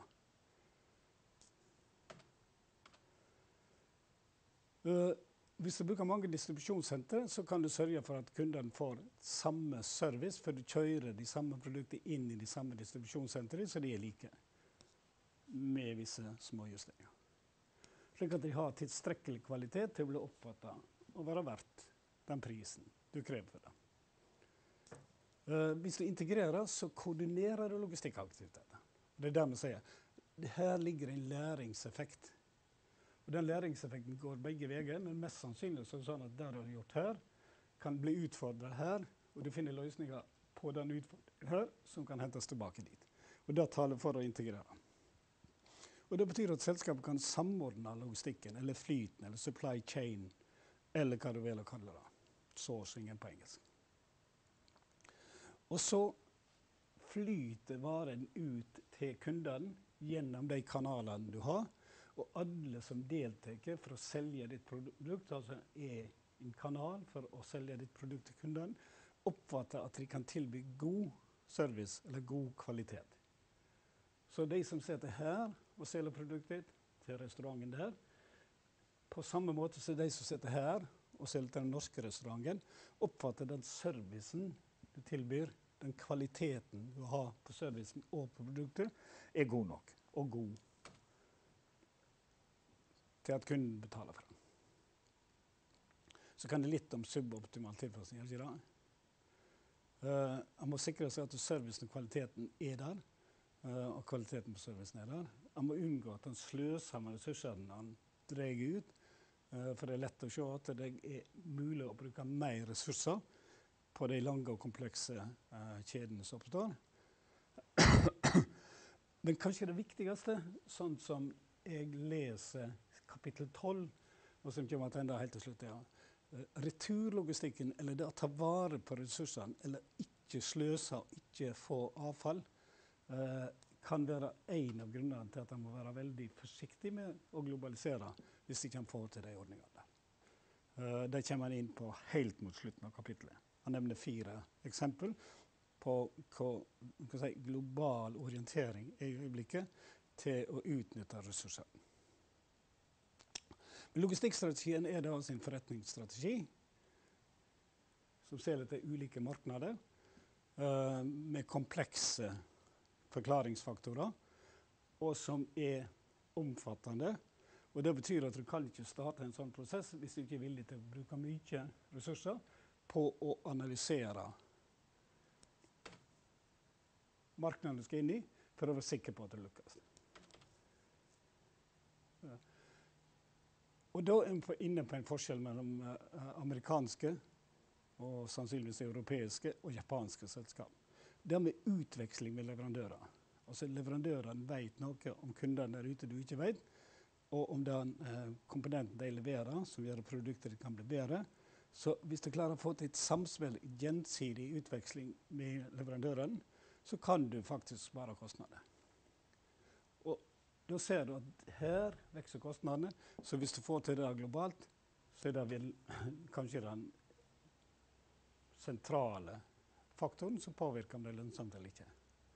Uh, hvis du bruker mange distribusjonssenter, så kan du sørge for at kundene får samme service, for du kjører de samme produktene inn i de samme distribusjonssentrene, så de er like, med visse små justeringer. Slik at de har tilstrekkelig kvalitet til å bli oppfattet og være verdt den prisen du krever for det. Uh, hvis du integrerer, så koordinerer du logistikkaktiviteter. Det er det vi sier. Her ligger en læringseffekt. Og den læringseffekten går begge veier, men mest sannsynlig så er det sånn at det du har gjort her, kan bli utfordret her, og du finner løsninger på den utfordringen her, som kan hentes tilbake dit. Og det taler for å integrere. Og det betyr at selskapet kan samordne logistikken, eller flyten, eller supply chain, eller hva du vil kalle det. Sourcingen på engelsk. Og så flyter varen ut til kunden gjennom de kanalene du har, og alle som deltaker for å selge ditt produkt, altså er en kanal for å selge ditt produkt til kunden, oppfatter at de kan tilby god service eller god kvalitet. Så de som sitter her og selger produktet til restauranten der, på samme måte som de som sitter her og selger til den norske restauranten, oppfatter den servicen du tilbyr, den kvaliteten du har på servicen og på produktet, er god nok og god til at kunden betaler for den. Så kan det litt om suboptimal tilpasning, er det ikke det? Uh, han må sikre seg at servicen og kvaliteten er der, uh, og kvaliteten på servicen er der. Han må unngå at han sløser med ressursene han drar ut, uh, for det er lett å se at det er mulig å bruke mer ressurser på de lange og komplekse uh, kjedene som oppstår. Men kanskje det viktigste, sånn som jeg leser kapittel tolv, og som kommer til enda helt til slutt, ja. Returlogistikken, eller det å ta vare på ressursene, eller ikke sløse, ikke få avfall, eh, kan være en av grunnene til at man må være veldig forsiktig med å globalisere hvis de kan få til de ordningene. Eh, det kommer han inn på helt mot slutten av kapitlet. Han nevner fire eksempel på hva, hva si, global orientering i øyeblikket til å utnytte ressursene. Logistikkstrategien er da sin forretningsstrategi, som ser til ulike markeder, uh, med komplekse forklaringsfaktorer, og som er omfattende. Og det betyr at du kan ikke starte en sånn prosess hvis du ikke er villig til å bruke mye ressurser på å analysere marknaden du skal inn i, for å være sikker på at det lykkes. Ja. Og da er vi inne på en forskjell mellom uh, amerikanske og sannsynligvis europeiske og japanske selskap. Det med utveksling med leverandører. Altså leverandørene vet noe om kundene der ute du ikke vet, og om den uh, komponenten de leverer, som gjør at produkter kan bli bedre. Så hvis du klarer å få til et samspill, gjensidig utveksling med leverandøren, så kan du faktisk spare kostnader. Da ser du at her vekser kostnadene, så hvis du får til det globalt, så er det vel kanskje den sentrale faktoren som påvirker om det er lønnsomt eller ikke.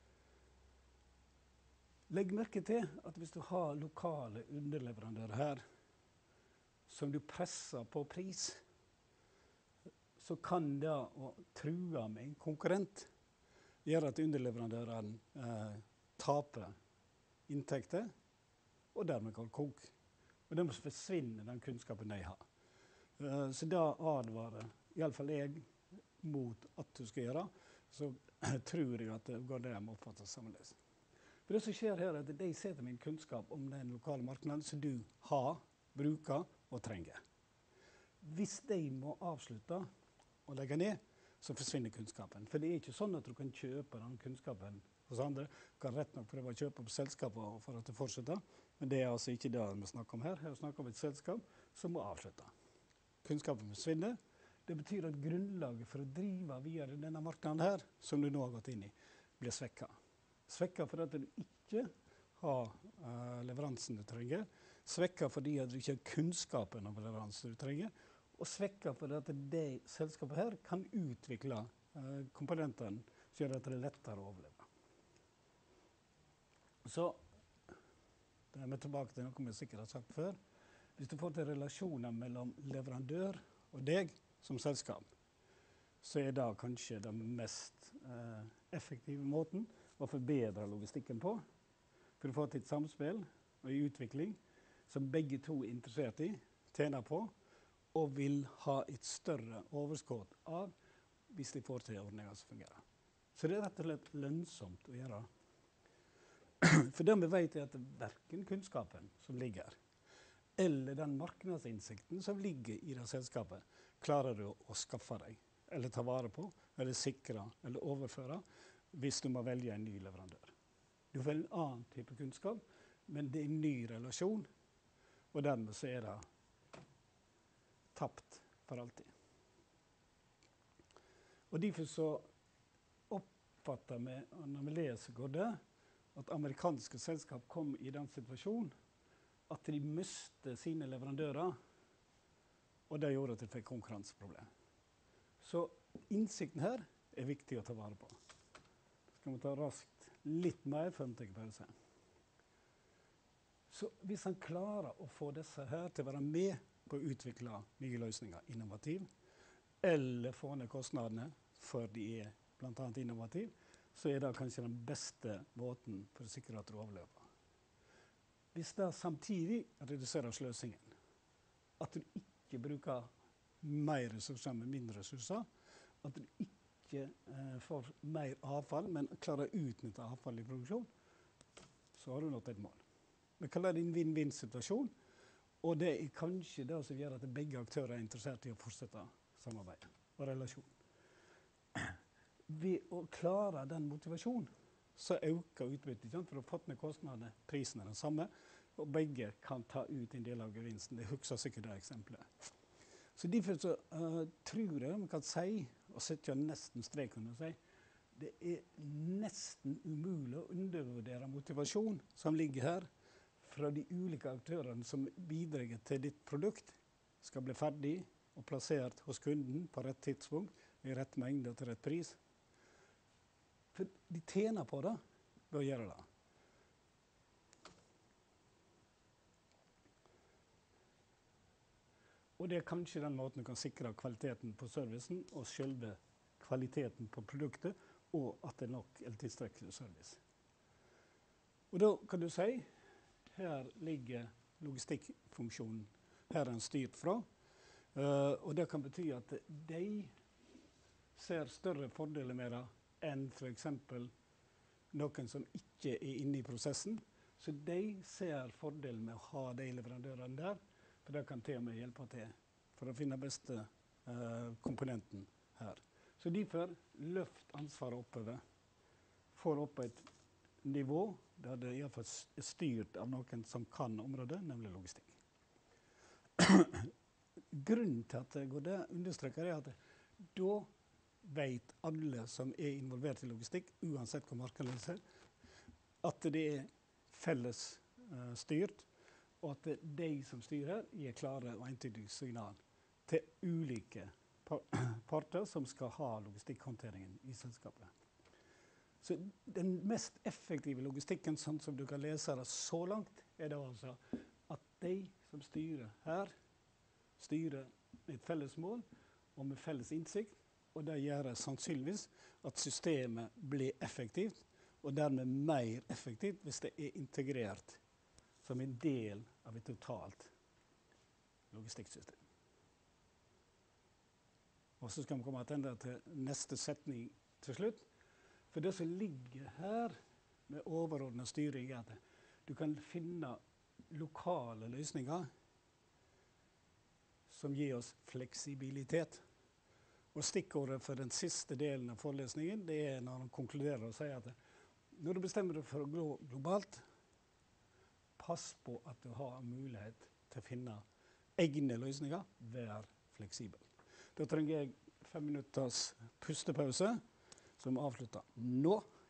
Legg merke til at hvis du har lokale underleverandører her, som du presser på pris, så kan det å true med en konkurrent gjøre at underleverandøren eh, taper inntekter, og dermed går kok. Og det må forsvinne den kunnskapen de har. Uh, så da advarer i alle fall jeg mot at du skal gjøre, så tror jeg at det går det må oppfattes sammenledes. For det som skjer her er at de setter min kunnskap om den lokale marknaden som du har, bruker og trenger. Hvis de må avslutte og legge ned, så forsvinner kunnskapen. For det er ikke sånn at du kan kjøpe den kunnskapen hos andre. Du kan rett nok prøve å kjøpe på selskaper for at det fortsetter, men det er altså ikke det vi snakker om her. Her snakker vi om et selskap som må avslutte. Kunnskapen forsvinner. Det betyr at grunnlaget for å drive videre denne marknaden her, som du nå har gått inn i, blir svekket. Svekket fordi at du ikke har uh, leveransen du trenger. Svekket fordi at du ikke har kunnskapen om leveransen du trenger. Og svekket fordi at det selskapet her kan utvikle uh, komponentene som gjør at det er lettere å overleve. Så det er vi tilbake til noe vi sikkert har sagt før. Hvis du får til relasjoner mellom leverandør og deg som selskap, så er det kanskje den mest eh, effektive måten å forbedre logistikken på. For du får til et samspill og en utvikling som begge to er interessert i, tjener på, og vil ha et større overskudd av hvis de får til ordninger som fungerer. Så det er rett og slett lønnsomt å gjøre. For det vi vet er at hverken kunnskapen som ligger her, eller den marknadsinnsikten som ligger i det selskapet, klarer du å skaffe deg, eller ta vare på, eller sikre, eller overføre, hvis du må velge en ny leverandør. Du får en annen type kunnskap, men det er en ny relasjon, og dermed så er det tapt for alltid. Og derfor så oppfatter vi, når vi leser går det, at amerikanske selskap kom i den situasjonen at de mistet sine leverandører, og det gjorde at de fikk konkurranseproblem. Så innsikten her er viktig å ta vare på. Skal vi ta raskt litt mer før vi tenker pause. Så hvis han klarer å få disse her til å være med på å utvikle nye løsninger, innovativ, eller få ned kostnadene for de er blant annet innovativ, så er det kanskje den beste måten for å sikre at du overlever. hvis det samtidig reduserer sløsingen, at du ikke bruker mer ressurser med mindre ressurser, at du ikke eh, får mer avfall, men klarer å utnytte avfall i produksjon, så har du nått et mål. Vi kaller det en win-win-situasjon, og det er kanskje det som gjør at begge aktører er interessert i å fortsette samarbeidet og relasjonen. Ved å klare den motivasjonen, så øker utbyttet, for å ha fått ned kostnadene, prisen er den samme, og begge kan ta ut en del av gevinsten. Det husker sikkert det eksempelet. Så derfor så, uh, tror jeg man kan si, og sette nesten strek under seg, det er nesten umulig å undervurdere motivasjon som ligger her fra de ulike aktørene som bidrar til ditt produkt skal bli ferdig og plassert hos kunden på rett tidspunkt, i rett mengde og til rett pris. For de tjener på det ved å gjøre det. Og det er kanskje den måten du kan sikre kvaliteten på servicen og selve kvaliteten på produktet, og at det er nok eller tilstrekkelig service. Og da kan du si, her ligger logistikkfunksjonen, her er den styrt fra, uh, og det kan bety at de ser større fordeler med det enn for eksempel noen som ikke er inne i prosessen, så de ser fordelen med å ha de leverandørene der, for det kan til og med hjelpe til for å finne beste uh, komponenten her. Så derfor løft ansvaret oppover, får opp et nivå der det i hvert fall er styrt av noen som kan området, nemlig logistikk. Grunnen til at jeg går det understreker er at da vet alle som er involvert i logistikk, uansett hvor markedet er, at det er felles uh, styrt, og at de som styrer gir klare og entydige signal til ulike parter som skal ha logistikkhåndteringen i selskapet. Så den mest effektive logistikken, sånn som du kan lese det så langt, er det altså at de som styrer her, styrer med et felles mål og med felles innsikt, og det gjør sannsynligvis at systemet blir effektivt, og dermed mer effektivt hvis det er integrert som en del av et totalt logistikksystem. Og så skal vi komme tilbake til neste setning til slutt. For det som ligger her med overordnet styring er at du kan finne lokale løsninger som gir oss fleksibilitet. Og stikkordet for den siste delen av forelesningen, det er når han konkluderer og sier at når du bestemmer deg for å gå globalt, pass på at du har mulighet til å finne egne løsninger, vær fleksibel. Da trenger jeg fem minutters pustepause, som avslutter nå.